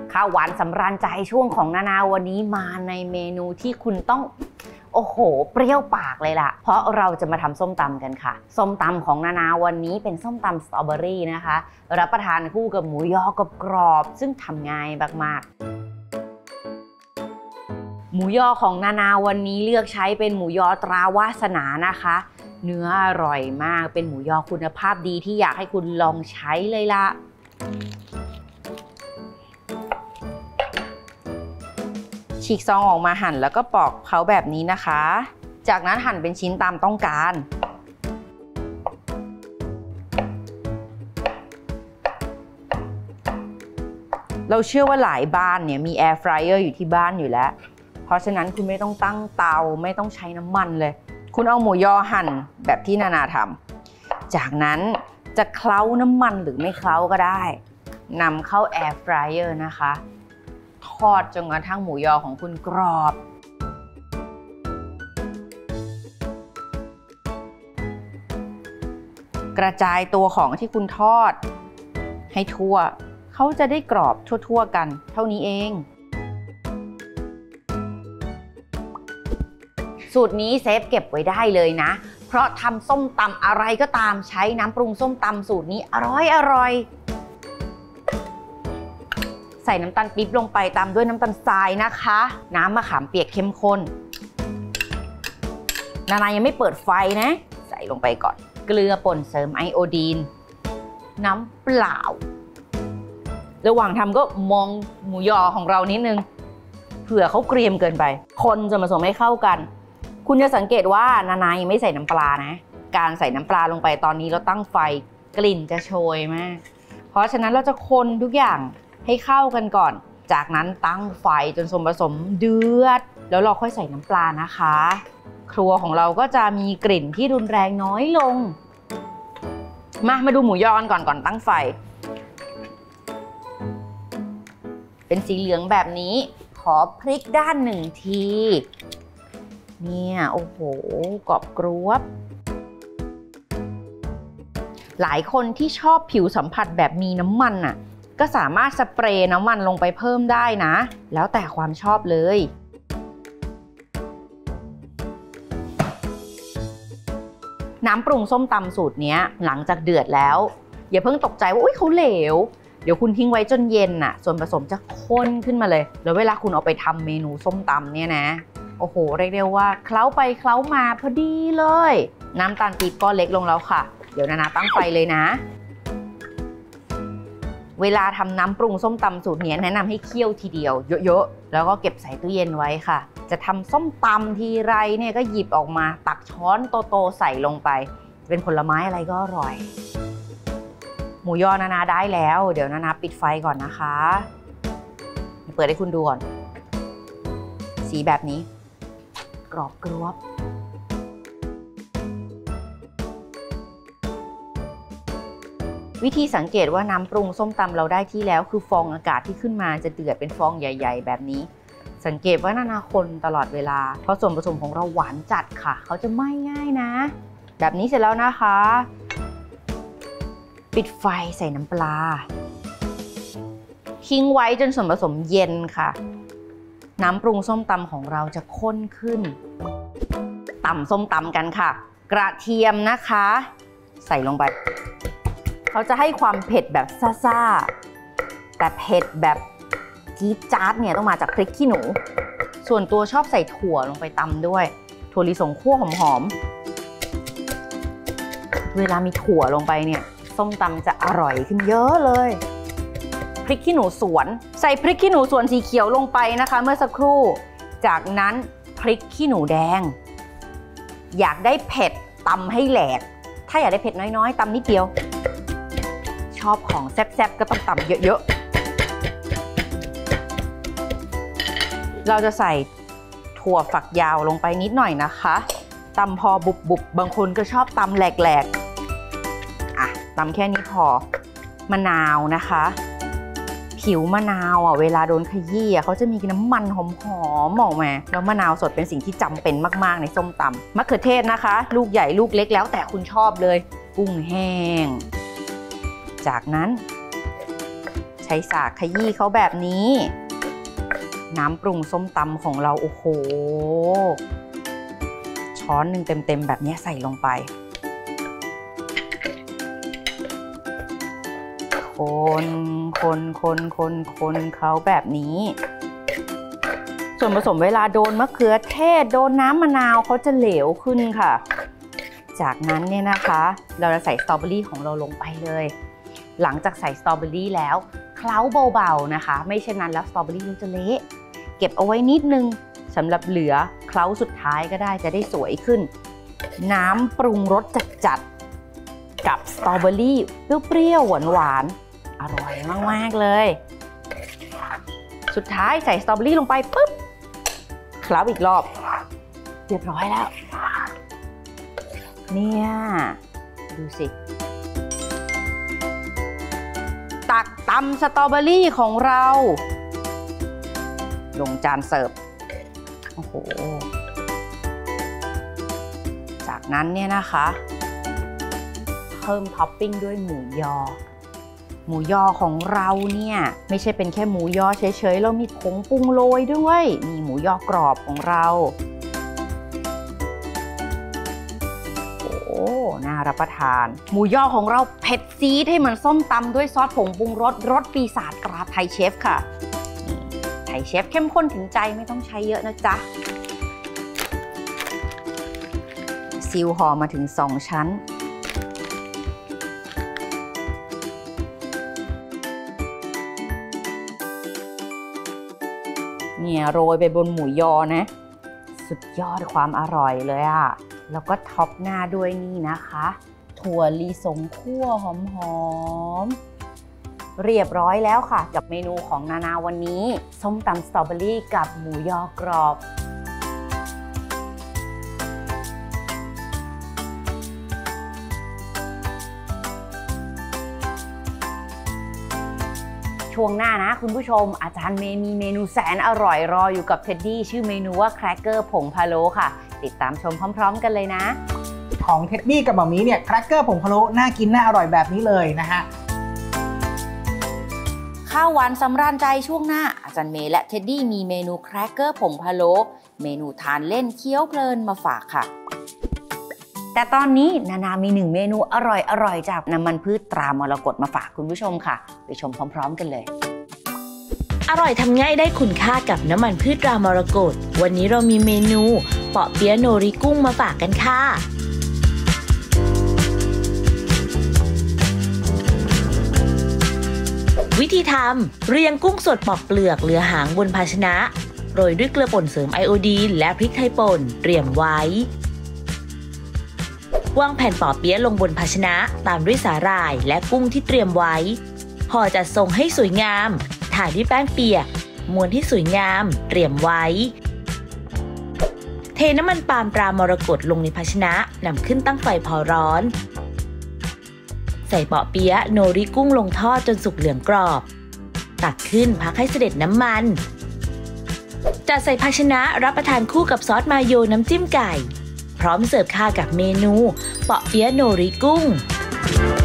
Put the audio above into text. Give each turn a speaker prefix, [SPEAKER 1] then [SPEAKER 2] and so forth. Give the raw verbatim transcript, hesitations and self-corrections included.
[SPEAKER 1] ข้าวหวานสำราญใจช่วงของนานาวันนี้มาในเมนูที่คุณต้องโอ้โหเปรี้ยวปากเลยล่ะเพราะเราจะมาทำส้มตำกันค่ะส้มตำของนานาวันนี้เป็นส้มตำสตรอเบอรี่นะคะรับประทานคู่กับหมูยอกรอบๆซึ่งทำง่ายมากๆหมูยอของนานาวันนี้เลือกใช้เป็นหมูยอตราวาสนานะคะเนื้ออร่อยมากเป็นหมูยอคุณภาพดีที่อยากให้คุณลองใช้เลยล่ะฉีกซองออกมาหั่นแล้วก็ปอกเขาแบบนี้นะคะจากนั้นหั่นเป็นชิ้นตามต้องการเราเชื่อว่าหลายบ้านเนี่ยมีแอร์ฟรายเออร์อยู่ที่บ้านอยู่แล้วเพราะฉะนั้นคุณไม่ต้องตั้งเตาไม่ต้องใช้น้ำมันเลยคุณเอาหมูยอหั่นแบบที่นานาทำจากนั้นจะเคล้าน้ำมันหรือไม่เคล้าก็ได้นำเข้าแอร์ฟรายเออร์นะคะทอดจนกระทั่งหมูยอของคุณกรอบกระจายตัวของที่คุณทอดให้ทั่วเขาจะได้กรอบทั่วๆกันเท่านี้เองสูตรนี้เซฟเก็บไว้ได้เลยนะเพราะทำส้มตำอะไรก็ตามใช้น้ำปรุงส้มตำสูตรนี้อร่อยอร่อยใส่น้ำตาลปี๊บลงไปตามด้วยน้ำตาลทรายนะคะน้ำมะขามเปียกเข้มข้นนานายังไม่เปิดไฟนะใส่ลงไปก่อนเกลือป่นเสริมไอโอดีนน้ำเปล่าระหว่างทำก็มองหมูยอของเรานิดนึงเผื่อเขาเกรียมเกินไปคนจะผสมให้เข้ากันคุณจะสังเกตว่านานายังไม่ใส่น้ำปลานะการใส่น้ำปลาลงไปตอนนี้เราตั้งไฟกลิ่นจะโชยมากเพราะฉะนั้นเราจะคนทุกอย่างให้เข้ากันก่อนจากนั้นตั้งไฟจนส่วนผสมเดือดแล้วเราค่อยใส่น้ำปลานะคะครัวของเราก็จะมีกลิ่นที่รุนแรงน้อยลงมามาดูหมูยอกันก่อนก่อนตั้งไฟเป็นสีเหลืองแบบนี้ขอพลิกด้านหนึ่งทีเนี่ยโอ้โหกรอบกรอบหลายคนที่ชอบผิวสัมผัสแบบมีน้ำมันน่ะก็สามารถสเปรย์น้ำมันลงไปเพิ่มได้นะแล้วแต่ความชอบเลยน้ำปรุงส้มตำสูตรนี้หลังจากเดือดแล้วอย่าเพิ่งตกใจว่าอุ๊ยเขาเหลวเดี๋ยวคุณทิ้งไว้จนเย็นน่ะส่วนผสมจะข้นขึ้นมาเลยแล้วเวลาคุณเอาไปทำเมนูส้มตำเนี่ยนะโอ้โหเรียกได้ว่าเคล้าไปเคล้ามาพอดีเลยน้ำตาลปี๊บก็เล็กลงแล้วค่ะเดี๋ยวนานาตั้งไฟเลยนะเวลาทำน้ำปรุงส้มตำสูตรนี้แนะนำให้เคี่ยวทีเดียวเยอะๆแล้วก็เก็บใส่ตู้เย็นไว้ค่ะจะทำส้มตำทีไรเนี่ยก็หยิบออกมาตักช้อนโตๆใส่ลงไปเป็นผลไม้อะไรก็อร่อยหมูยอนานาได้แล้วเดี๋ยวนานาปิดไฟก่อนนะคะเปิดให้คุณดูก่อนสีแบบนี้กรอบกรอบวิธีสังเกตว่าน้ำปรุงส้มตำเราได้ที่แล้วคือฟองอากาศที่ขึ้นมาจะเดือดเป็นฟองใหญ่ๆแบบนี้สังเกตว่านานาคนตลอดเวลาเพราะส่วนผสมของเราหวานจัดค่ะเขาจะไหม้ง่ายนะแบบนี้เสร็จแล้วนะคะปิดไฟใส่น้ำปลาทิ้งไว้จนส่วนผสมเย็นค่ะน้ำปรุงส้มตำของเราจะข้นขึ้นตำส้มตำกันค่ะกระเทียมนะคะใส่ลงไปเขาจะให้ความเผ็ดแบบซ่าๆแต่เผ็ดแบบจี๊ดจ๊าดเนี่ยต้องมาจากพริกขี้หนูส่วนตัวชอบใส่ถั่วลงไปตำด้วยถั่วลิสงคั่วหอมๆเวลามีถั่วลงไปเนี่ยส้มตำจะอร่อยขึ้นเยอะเลยพริกขี้หนูสวนใส่พริกขี้หนูสวนสีเขียวลงไปนะคะเมื่อสักครู่จากนั้นพริกขี้หนูแดงอยากได้เผ็ดตำให้แหลกถ้าอยากได้เผ็ดน้อยๆตำนิดเดียวชอบของแซ่บๆก็ต้องตำเยอะๆเราจะใส่ถั่วฝักยาวลงไปนิดหน่อยนะคะตำพอบุบๆบางคนก็ชอบตำแหลกๆอ่ะตำแค่นี้พอมะนาวนะคะผิวมะนาวอ่ะเวลาโดนขยี้อ่ะเขาจะมีน้ำมันหอมๆออกมาแล้วมะนาวสดเป็นสิ่งที่จำเป็นมากๆในส้มตำมะเขือเทศนะคะลูกใหญ่ลูกเล็กแล้วแต่คุณชอบเลยกุ้งแห้งจากนั้นจใช้สากขยี้เขาแบบนี้น้ำปรุงส้มตำของเราโอ้โหช้อนหนึ่งเต็มๆแบบนี้ใส่ลงไปคนคนคนคนคนเขาแบบนี้ส่วนผสมเวลาโดนมะเขือเทศโดนน้ำมะนาวเขาจะเหลวขึ้นค่ะจากนั้นเนี่ยนะคะเราจะใส่สตรอเบอรี่ของเราลงไปเลยหลังจากใส่สตรอเบอรี่แล้วเคล้าเบาๆนะคะไม่เช่นนั้นแล้วสตรอเบอรี่มันจะเละเก็บเอาไว้นิดนึงสำหรับเหลือเคล้าสุดท้ายก็ได้จะได้สวยขึ้นน้ำปรุงรสจัดๆกับสตรอเบอรี่เปรี้ยวๆหวานๆอร่อยมากๆเลยสุดท้ายใส่สตรอเบอรี่ลงไปปุ๊บเคล้าอีกรอบเรียบร้อยแล้วเนี่ยดูสิตักตำสตรอเบอรี่ของเราลงจานเสิร์ฟโอ้โหจากนั้นเนี่ยนะคะเพิ่มท็อปปิ้งด้วยหมูยอหมูยอของเราเนี่ยไม่ใช่เป็นแค่หมูยอเฉยๆเรามีผงปรุงโรยด้วยมีหมูยอกรอบของเราโอ้น่ารับประทานหมูยอของเราเผ็ดซีดให้เหมือนส้มตำด้วยซอสผงปรุงรสรสปีศาจตราไทยเชฟค่ะไทยเชฟเข้มข้นถึงใจไม่ต้องใช้เยอะนะจ๊ะซีลห่อมาถึงสองชั้นเนี่ยโรยไปบนหมูยอนะสุดยอดความอร่อยเลยอ่ะแล้วก็ท็อปหน้าด้วยนี่นะคะถั่วลิสงคั่วหอมๆเรียบร้อยแล้วค่ะกับเมนูของนานาวันนี้ส้มตำสตรอเบอรี่กับหมูยอกรอบช่วงหน้านะคุณผู้ชมอาจารย์เมย์มีเมนูแสนอร่อยรออยู่กับเท็ดดี้ชื่อเมนูว่าแครกเกอร์ผงพะโล้ค่ะติดตามชมพร้อมๆกันเลยนะ
[SPEAKER 2] ของเท็ดดี้กับหม่ามีเนี่ยแครกเกอร์ผงพะโล้น่ากินน่าอร่อยแบบนี้เลยนะฮะ
[SPEAKER 1] ข้าวหวานสำราญใจช่วงหน้าอาจารย์เมย์และเท็ดดี้มีเมนูแครกเกอร์ผงพะโล้เมนูทานเล่นเคี้ยวเพลินมาฝากค่ะแต่ตอนนี้นานามีหนึ่งเมนูอร่อยๆจากน้ำมันพืชตรามรกตมาฝากคุณผู้ชมค่ะไปชมพร้อมๆกันเลย
[SPEAKER 3] อร่อยทำง่ายได้คุณค่ากับน้ำมันพืชตรามรกตวันนี้เรามีเมนูเปาะเปี๊ยะโนริกุ้งมาฝากกันค่ะวิธีทำเรียงกุ้งสดปอกเปลือกเหลือหางบนภาชนะโรยด้วยเกลือป่นเสริมไอโอดีนและพริกไทยป่นเตรียมไว้วางแผ่นปอเปี๊ยะลงบนภาชนะตามด้วยสาหร่ายและกุ้งที่เตรียมไว้ห่อจัดทรงให้สวยงามทาด้วยแป้งเปียกม้วนที่สวยงามเตรียมไว้เทน้ำมันปาล์มตรามรกตลงในภาชนะนำขึ้นตั้งไฟพอร้อนใส่เปาะเปี๊ยะโนริกุ้งลงทอดจนสุกเหลืองกรอบตักขึ้นพักให้เสด็จน้ำมันจัดใส่ภาชนะรับประทานคู่กับซอสมาโยน้ำจิ้มไก่พร้อมเสิร์ฟค่ากับเมนูเปาะเปี๊ยะโนริกุ้ง